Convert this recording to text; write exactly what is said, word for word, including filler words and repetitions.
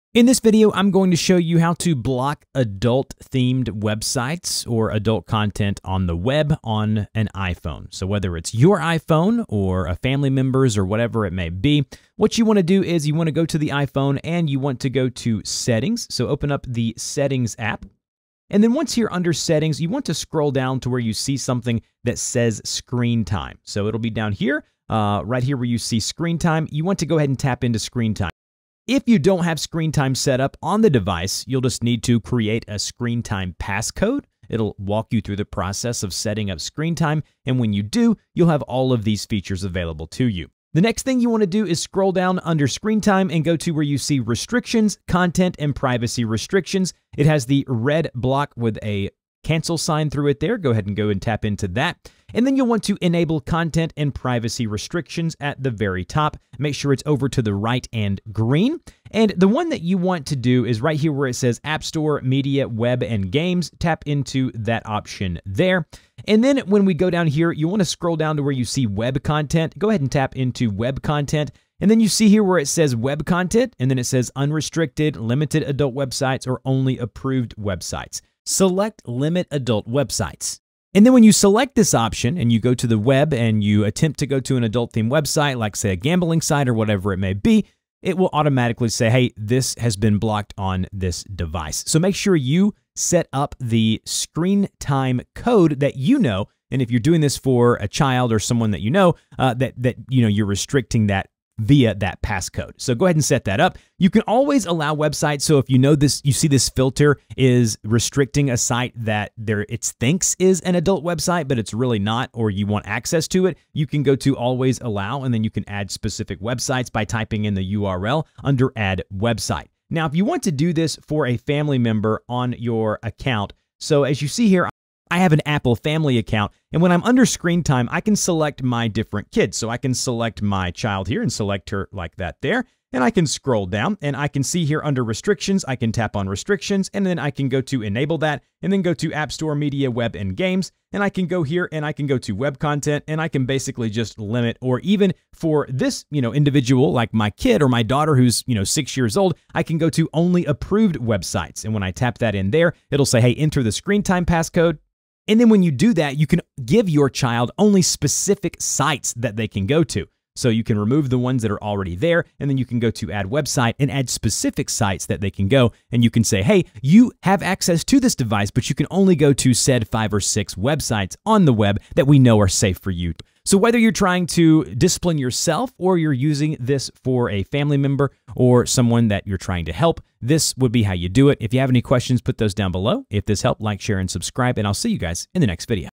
In this video, I'm going to show you how to block adult-themed websites or adult content on the web on an iPhone. So whether it's your iPhone or a family member's or whatever it may be, what you want to do is you want to go to the iPhone and you want to go to Settings. So open up the Settings app. And then once you're under Settings, you want to scroll down to where you see something that says Screen Time. So it'll be down here, uh, right here where you see Screen Time. You want to go ahead and tap into Screen Time. If you don't have Screen Time set up on the device, you'll just need to create a Screen Time passcode. It'll walk you through the process of setting up Screen Time, and when you do, you'll have all of these features available to you. The next thing you want to do is scroll down under Screen Time and go to where you see Restrictions, Content, and Privacy Restrictions. It has the red block with a cancel sign through it there. Go ahead and go and tap into that. And then you'll want to enable content and privacy restrictions at the very top. Make sure it's over to the right and green. And the one that you want to do is right here where it says App Store, Media, Web, and Games. Tap into that option there. And then when we go down here, you want to scroll down to where you see web content. Go ahead and tap into web content. And then you see here where it says web content, and then it says unrestricted, limited adult websites, or only approved websites. Select limit adult websites. And then when you select this option and you go to the web and you attempt to go to an adult-themed website, like say a gambling site or whatever it may be, it will automatically say, hey, this has been blocked on this device. So make sure you set up the screen time code that you know. And if you're doing this for a child or someone that you know, uh, that, that you know, you're restricting that via that passcode. So go ahead and set that up. You can always allow websites. So if you know this, you see this filter is restricting a site that there it thinks is an adult website, but it's really not, or you want access to it, you can go to always allow, and then you can add specific websites by typing in the U R L under add website. Now, if you want to do this for a family member on your account, so as you see here, I have an Apple family account, and when I'm under Screen Time, I can select my different kids. So I can select my child here and select her like that there, and I can scroll down, and I can see here under Restrictions, I can tap on Restrictions, and then I can go to Enable that, and then go to App Store, Media, Web, and Games, and I can go here, and I can go to Web Content, and I can basically just limit, or even for this, you know, individual, like my kid or my daughter who's, you know, six years old, I can go to only approved websites, and when I tap that in there, it'll say, hey, enter the Screen Time passcode. And then when you do that, you can give your child only specific sites that they can go to. So you can remove the ones that are already there, and then you can go to add website and add specific sites that they can go. And you can say, hey, you have access to this device, but you can only go to said five or six websites on the web that we know are safe for you. So whether you're trying to discipline yourself or you're using this for a family member or someone that you're trying to help, this would be how you do it. If you have any questions, put those down below. If this helped, like, share, and subscribe, and I'll see you guys in the next video.